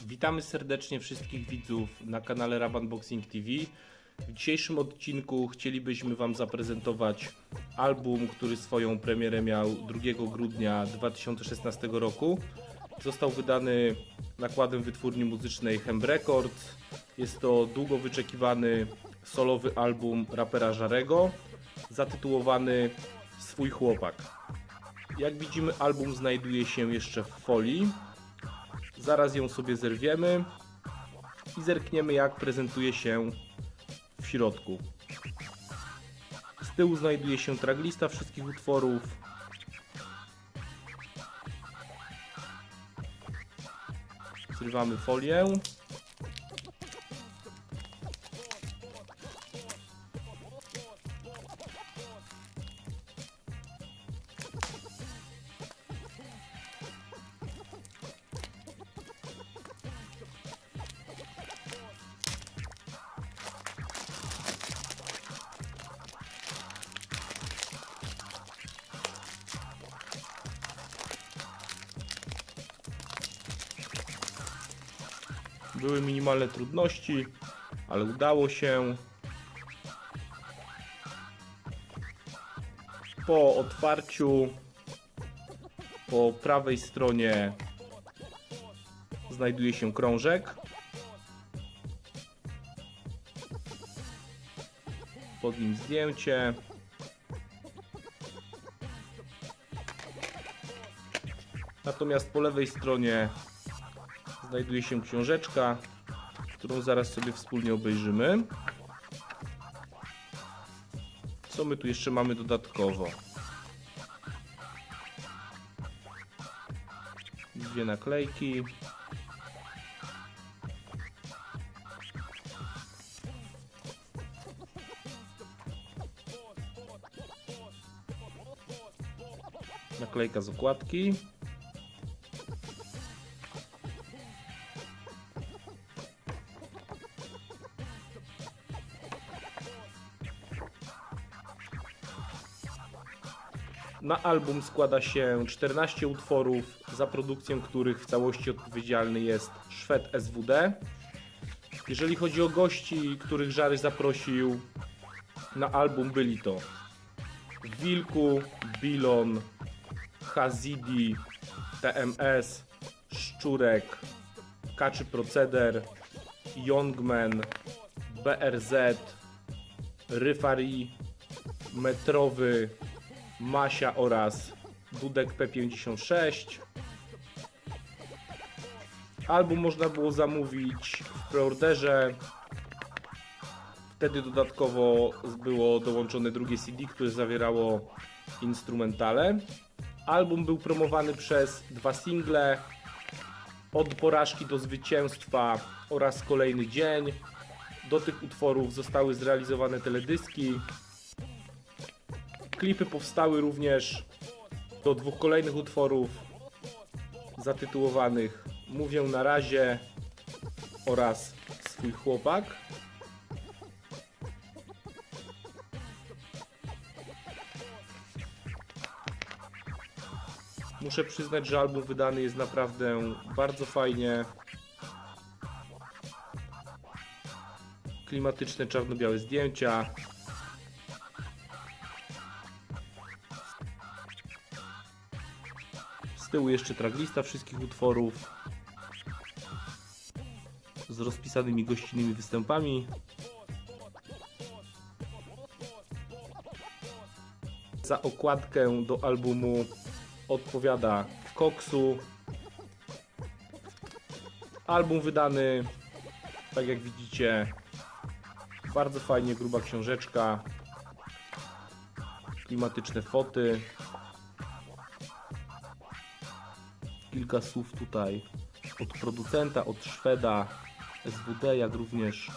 Witamy serdecznie wszystkich widzów na kanale Rabanboxing TV. W dzisiejszym odcinku chcielibyśmy Wam zaprezentować album, który swoją premierę miał 2 grudnia 2016 roku. Został wydany nakładem wytwórni muzycznej Hem Records. Jest to długo wyczekiwany solowy album rapera Żarego, zatytułowany Swój chłopak. Jak widzimy, album znajduje się jeszcze w folii. Zaraz ją sobie zerwiemy i zerkniemy, jak prezentuje się w środku. Z tyłu znajduje się tracklista wszystkich utworów. Zrywamy folię. Były minimalne trudności, ale udało się. Po otwarciu po prawej stronie znajduje się krążek. Pod nim zdjęcie. Natomiast po lewej stronie znajduje się książeczka, którą zaraz sobie wspólnie obejrzymy. Co my tu jeszcze mamy dodatkowo? Dwie naklejki. Naklejka z okładki. Na album składa się 14 utworów, za produkcję których w całości odpowiedzialny jest Szwed SWD. Jeżeli chodzi o gości, których Żary zaprosił na album, byli to Wilku, Bilon, Hazidi, TMS, Szczurek, Kaczy Proceder, Youngman, BRZ, Ryfari, Metrowy, Masia oraz Dudek P56. Album można było zamówić w preorderze. Wtedy dodatkowo było dołączone drugie CD, które zawierało instrumentale. Album był promowany przez 2 single: Od porażki do zwycięstwa oraz Kolejny dzień. Do tych utworów zostały zrealizowane teledyski. Klipy powstały również do 2 kolejnych utworów zatytułowanych Mówię na razie oraz Swój chłopak. Muszę przyznać, że album wydany jest naprawdę bardzo fajnie. Klimatyczne czarno-białe zdjęcia. Z tyłu jeszcze tracklista wszystkich utworów z rozpisanymi gościnnymi występami. Za okładkę do albumu odpowiada Koksu. Album wydany, tak jak widzicie, bardzo fajnie, gruba książeczka, klimatyczne foty. Kilka słów tutaj od producenta, od Szweda SWD, jak również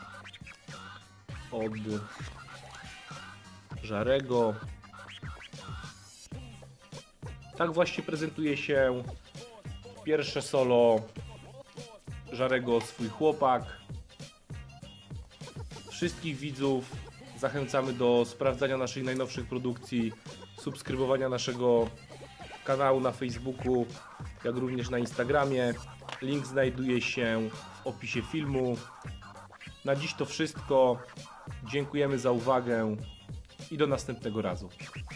od Żarego. Tak właśnie prezentuje się pierwsze solo Żarego Swój chłopak. Wszystkich widzów zachęcamy do sprawdzania naszych najnowszych produkcji, subskrybowania naszego kanału na Facebooku, jak również na Instagramie. Link znajduje się w opisie filmu. Na dziś to wszystko. Dziękujemy za uwagę i do następnego razu.